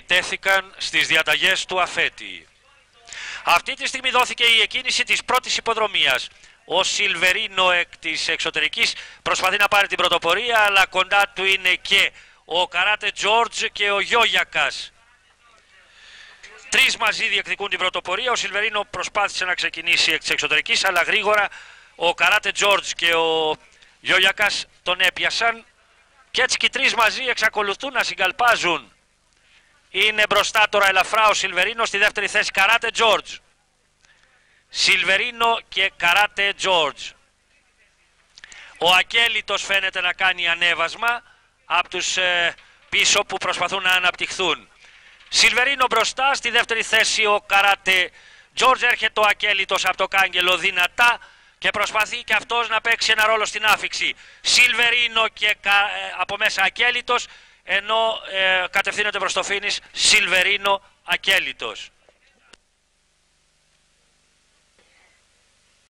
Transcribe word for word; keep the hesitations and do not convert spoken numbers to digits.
τέθηκαν στις διαταγές του αφέτη. Αυτή τη στιγμή δόθηκε η εκκίνηση της πρώτης υποδρομίας. Ο Σιλβερίνο εκ της εξωτερικής προσπαθεί να πάρει την πρωτοπορία, αλλά κοντά του είναι και ο Καράτε Τζόρτζ και ο Γιόγιακας. Τρεις μαζί διεκδικούν την πρωτοπορία. Ο Σιλβερίνο προσπάθησε να ξεκινήσει εκ της εξωτερικής, αλλά γρήγορα ο Καράτε Τζόρτζ και ο Γιόγιακας τον έπιασαν. Και έτσι και οι τρεις μαζί εξακολουθούν να συγκαλπάζουν. Είναι μπροστά τώρα ελαφρά ο Σιλβερίνο, στη δεύτερη θέση Καράτε Τζόρτζ. Σιλβερίνο και Καράτε Τζόρτζ. Ο Ακέλιτος φαίνεται να κάνει ανέβασμα από τους ε, πίσω που προσπαθούν να αναπτυχθούν. Σιλβερίνο μπροστά, στη δεύτερη θέση ο Καράτε Τζόρτζ. Έρχεται ο Ακέλιτος από το κάγκελο δυνατά και προσπαθεί και αυτός να παίξει ένα ρόλο στην άφιξη. Σιλβερίνο και ε, από μέσα Ακέλιτος, ενώ ε, κατευθύνεται προς το φίνις Σιλβερίνο Ακέλιτος.